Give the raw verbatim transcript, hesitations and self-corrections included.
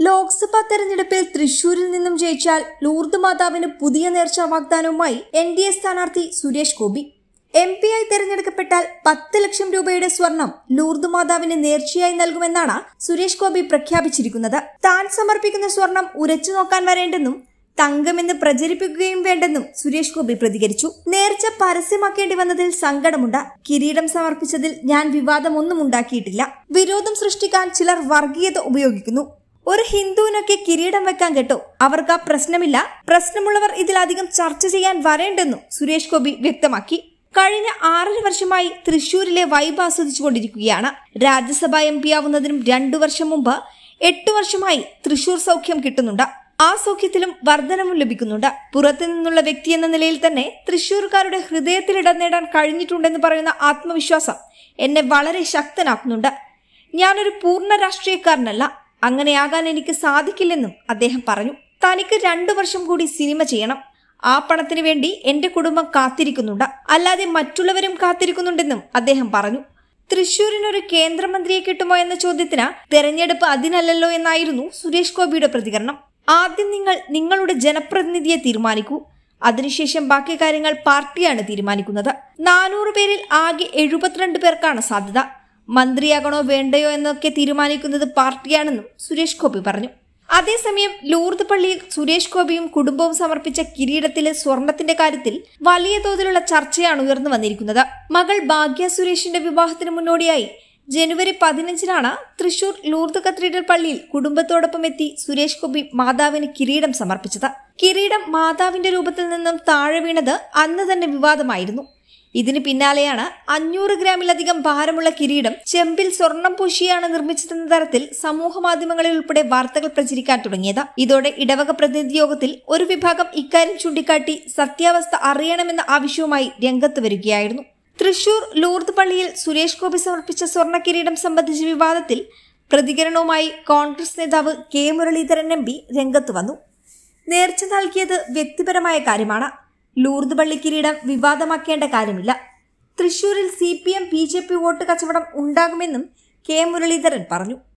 ലോക്സഭാ തെരഞ്ഞെടുപ്പിൽ തൃശൂരിൽ നിന്നും ജയിച്ചാൽ ലൂർദ് മാതാവിന് പുതിയ നേർച്ചാ വാഗ്ദാനവുമായി എൻ ഡി എ സ്ഥാനാർത്ഥി സുരേഷ് ഗോപി. എം പി ആയി തെരഞ്ഞെടുക്കപ്പെട്ടാൽ പത്ത് ലക്ഷം രൂപയുടെ സ്വർണം ലൂർദ് മാതാവിന് നേർച്ചയായി നൽകുമെന്നാണ് സുരേഷ് ഗോപി പ്രഖ്യാപിച്ചിരിക്കുന്നത്. താൻ സമർപ്പിക്കുന്ന സ്വർണം ഉരച്ചു നോക്കാൻ വരേണ്ടെന്നും തങ്കമെന്ന് പ്രചരിപ്പിക്കുകയും വേണ്ടെന്നും സുരേഷ് ഗോപി പ്രതികരിച്ചു. നേർച്ച പരസ്യമാക്കേണ്ടി വന്നതിൽ സങ്കടമുണ്ട്. കിരീടം സമർപ്പിച്ചതിൽ ഞാൻ വിവാദമൊന്നും ഉണ്ടാക്കിയിട്ടില്ല. വിരോധം സൃഷ്ടിക്കാൻ ചിലർ വർഗീയത ഉപയോഗിക്കുന്നു. ഒരു ഹിന്ദുവിനൊക്കെ കിരീടം വെക്കാൻ കേട്ടോ, അവർക്ക് ആ പ്രശ്നമില്ല. പ്രശ്നമുള്ളവർ ഇതിലധികം ചർച്ച ചെയ്യാൻ വരേണ്ടെന്നും സുരേഷ് ഗോപി വ്യക്തമാക്കി. കഴിഞ്ഞ ആറര വർഷമായി തൃശൂരിലെ വൈബ് ആസ്വദിച്ചുകൊണ്ടിരിക്കുകയാണ്. രാജ്യസഭാ എം പി ആവുന്നതിനും രണ്ടു വർഷം മുമ്പ് എട്ടു വർഷമായി തൃശൂർ സൗഖ്യം കിട്ടുന്നുണ്ട്. ആ സൗഖ്യത്തിലും വർധനവും ലഭിക്കുന്നുണ്ട്. പുറത്തു നിന്നുള്ള വ്യക്തി എന്ന നിലയിൽ തന്നെ തൃശൂർക്കാരുടെ ഹൃദയത്തിൽ ഇടം നേടാൻ കഴിഞ്ഞിട്ടുണ്ടെന്ന് പറയുന്ന ആത്മവിശ്വാസം എന്നെ വളരെ ശക്തനാക്കുന്നുണ്ട്. ഞാനൊരു പൂർണ്ണ രാഷ്ട്രീയക്കാരനല്ല. അങ്ങനെയാകാൻ എനിക്ക് സാധിക്കില്ലെന്നും അദ്ദേഹം പറഞ്ഞു. തനിക്ക് രണ്ടു വർഷം കൂടി സിനിമ ചെയ്യണം. ആ പണത്തിന് വേണ്ടി എന്റെ കുടുംബം കാത്തിരിക്കുന്നുണ്ട്, അല്ലാതെ മറ്റുള്ളവരും കാത്തിരിക്കുന്നുണ്ടെന്നും അദ്ദേഹം പറഞ്ഞു. തൃശൂരിനൊരു കേന്ദ്രമന്ത്രിയെ കിട്ടുമോ എന്ന ചോദ്യത്തിന് തെരഞ്ഞെടുപ്പ് അതിനല്ലല്ലോ എന്നായിരുന്നു സുരേഷ് ഗോപിയുടെ പ്രതികരണം. ആദ്യം നിങ്ങൾ നിങ്ങളുടെ ജനപ്രതിനിധിയെ തീരുമാനിക്കൂ, അതിനുശേഷം ബാക്കി കാര്യങ്ങൾ പാർട്ടിയാണ് തീരുമാനിക്കുന്നത്. നാനൂറ് പേരിൽ ആകെ എഴുപത്തിരണ്ട് പേർക്കാണ് സാധ്യത. മന്ത്രിയാകണോ വേണ്ടയോ എന്നൊക്കെ തീരുമാനിക്കുന്നത് പാർട്ടിയാണെന്നും സുരേഷ് ഗോപി പറഞ്ഞു. അതേസമയം ലൂർദ് പള്ളിയിൽ സുരേഷ് ഗോപിയും കുടുംബവും സമർപ്പിച്ച കിരീടത്തിലെ സ്വർണത്തിന്റെ കാര്യത്തിൽ വലിയ തോതിലുള്ള ചർച്ചയാണ് ഉയർന്നു വന്നിരിക്കുന്നത്. മകൾ ഭാഗ്യ സുരേഷിന്റെ വിവാഹത്തിന് മുന്നോടിയായി ജനുവരി പതിനഞ്ചിനാണ് തൃശൂർ ലൂർദ് കത്തീഡ്രൽ പള്ളിയിൽ കുടുംബത്തോടൊപ്പം എത്തി സുരേഷ് ഗോപി മാതാവിന് കിരീടം സമർപ്പിച്ചത്. കിരീടം മാതാവിന്റെ രൂപത്തിൽ നിന്നും താഴെ വീണത് അന്ന് തന്നെ വിവാദമായിരുന്നു. ഇതിന് പിന്നാലെയാണ് അഞ്ഞൂറ് ഗ്രാമിലധികം ഭാരമുള്ള കിരീടം ചെമ്പിൽ സ്വർണം പൂശിയാണ് നിർമ്മിച്ചതെന്ന തരത്തിൽ സമൂഹ മാധ്യമങ്ങളിൽ ഉൾപ്പെടെ വാർത്തകൾ പ്രചരിക്കാൻ തുടങ്ങിയത്. ഇതോടെ ഇടവക പ്രതിനിധി യോഗത്തിൽ ഒരു വിഭാഗം ഇക്കാര്യം ചൂണ്ടിക്കാട്ടി സത്യാവസ്ഥ അറിയണമെന്ന ആവശ്യവുമായി രംഗത്ത് വരികയായിരുന്നു. തൃശൂർ ലൂർദ് പള്ളിയിൽ സുരേഷ് ഗോപി സമർപ്പിച്ച സ്വർണ്ണ കിരീടം സംബന്ധിച്ച വിവാദത്തിൽ പ്രതികരണവുമായി കോൺഗ്രസ് നേതാവ് കെ മുരളീധരൻ എം പി രംഗത്ത് വന്നു. നേർച്ച നൽകിയത് വ്യക്തിപരമായ കാര്യമാണ്. ലൂർദ് പള്ളി കിരീടം വിവാദമാക്കേണ്ട കാര്യമില്ല. തൃശൂരിൽ C P M B J P vote കച്ചവടം ഉണ്ടാകുമെന്നും കെ മുരളീധരൻ പറഞ്ഞു.